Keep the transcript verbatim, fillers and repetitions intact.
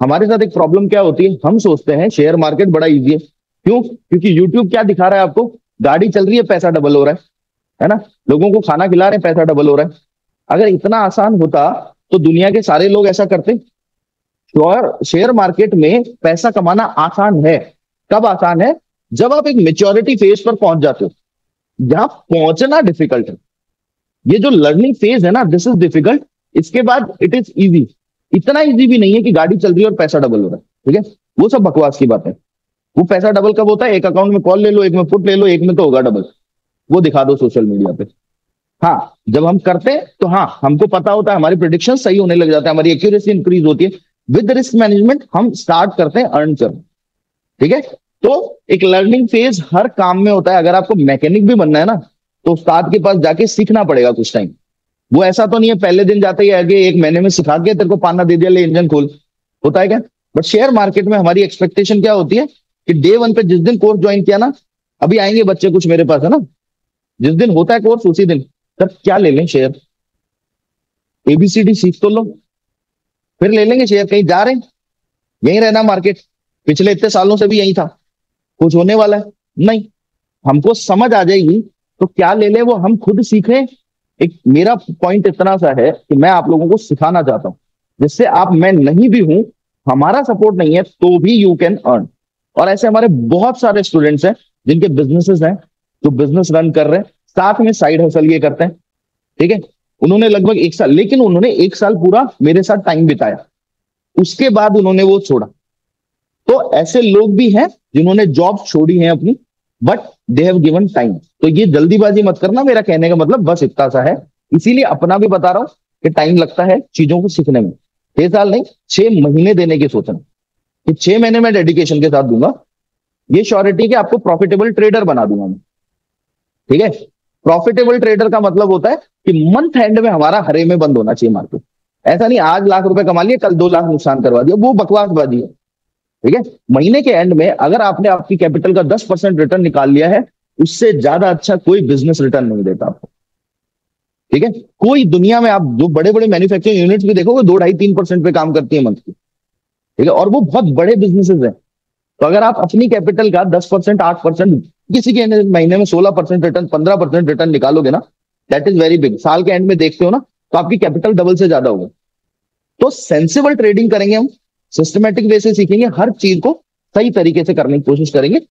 हमारे साथ एक प्रॉब्लम क्या होती है, हम सोचते हैं शेयर मार्केट बड़ा इजी है। क्यों? क्योंकि यूट्यूब क्या दिखा रहा है आपको, गाड़ी चल रही है पैसा डबल हो रहा है है ना, लोगों को खाना खिला रहे हैं पैसा डबल हो रहा है। अगर इतना आसान होता तो दुनिया के सारे लोग ऐसा करते। और शेयर मार्केट में पैसा कमाना आसान है। कब आसान है? जब आप एक मेच्योरिटी फेज पर पहुंच जाते हो, जहां पहुंचना डिफिकल्ट है। ये जो लर्निंग फेज है ना, दिस इज डिफिकल्ट। इसके बाद इट इज इजी। इतना इजी भी नहीं है कि गाड़ी चल रही है और पैसा डबल हो रहा है, ठीक है, वो सब बकवास की बात है। वो पैसा डबल कब होता है? एक अकाउंट में कॉल ले लो, एक में पुट ले लो, एक में तो होगा डबल। वो दिखा दो सोशल मीडिया पे। हाँ, जब हम करते हैं तो हाँ, हमको पता होता है, हमारी प्रिडिक्शन सही होने लग जाता है, हमारी एक्यूरेसी इंक्रीज होती है। विद रिस्क मैनेजमेंट हम स्टार्ट करते हैं अर्न करना, ठीक है। तो एक लर्निंग फेज हर काम में होता है। अगर आपको मैकेनिक भी बनना है ना, तो उस्ताद के पास जाके सीखना पड़ेगा कुछ टाइम। वो ऐसा तो नहीं है पहले दिन जाते ही आगे एक महीने में सिखा के तेरे को पाना दे दिया, ले इंजन खोल। होता है क्या? बट शेयर मार्केट में हमारी एक्सपेक्टेशन क्या होती है कि डे वन पे जिस दिन कोर्स ज्वाइन किया ना, अभी आएंगे बच्चे कुछ मेरे पास है ना, जिस दिन होता है कोर्स उसी दिन तब क्या ले लें शेयर, एबीसीडी सीख तो लो, फिर ले लेंगे शेयर। कहीं जा रहे हैं? यहीं रहना मार्केट, पिछले इतने सालों से भी यही था, कुछ होने वाला है नहीं। हमको समझ आ जाएगी तो क्या ले ले, वो हम खुद सीखें। एक मेरा पॉइंट इतना सा है कि मैं आप लोगों को सिखाना चाहता हूं, जिससे आप, मैं नहीं भी हूं, हमारा सपोर्ट नहीं है तो भी यू कैन अर्न। और ऐसे हमारे बहुत सारे स्टूडेंट्स हैं जिनके बिजनेसेस हैं, जो बिजनेस रन कर रहे हैं, साथ में साइड हसल ये करते हैं, ठीक है। उन्होंने लगभग एक साल, लेकिन उन्होंने एक साल पूरा मेरे साथ टाइम बिताया, उसके बाद उन्होंने वो छोड़ा। तो ऐसे लोग भी हैं जिन्होंने जॉब छोड़ी है अपनी, but they have given time. तो ये जल्दीबाजी मत करना, मेरा कहने का मतलब बस इतना सा है। इसीलिए अपना भी बता रहा हूं कि टाइम लगता है चीजों को सीखने में। छह साल नहीं, छह महीने देने की सोचना कि छह महीने में डेडिकेशन के साथ दूंगा, ये श्योरिटी कि आपको प्रॉफिटेबल ट्रेडर बना दूंगा मैं, ठीक है। प्रॉफिटेबल ट्रेडर का मतलब होता है कि मंथ एंड में हमारा हरे में बंद होना चाहिए मार्केट। ऐसा नहीं आज लाख रुपए कमा लिए कल दो लाख नुकसान करवा दिया, वो बकवासबाजी है, ठीक है। महीने के एंड में अगर आपने आपकी कैपिटल का दस परसेंट रिटर्न निकाल लिया है, उससे ज्यादा अच्छा कोई बिजनेस रिटर्न नहीं देता आपको, ठीक है। कोई दुनिया में आप जो बड़े बड़े मैन्युफैक्चरिंग यूनिट्स भी देखोगे, दो ढाई तीन परसेंट पे काम करती है मंथ की, ठीक है, और वो बहुत बड़े बिजनेसेस हैं। तो अगर आप अपनी कैपिटल का दस परसेंट आठ परसेंट, किसी के महीने में सोलह परसेंट रिटर्न, पंद्रह परसेंट रिटर्न निकालोगे ना, दैट इज वेरी बिग। साल के एंड में देखते हो ना, तो आपकी कैपिटल डबल से ज्यादा होगा। तो सेंसिबल ट्रेडिंग करेंगे हम, सिस्टमेटिक वे से सीखेंगे, हर चीज को सही तरीके से करने की कोशिश करेंगे,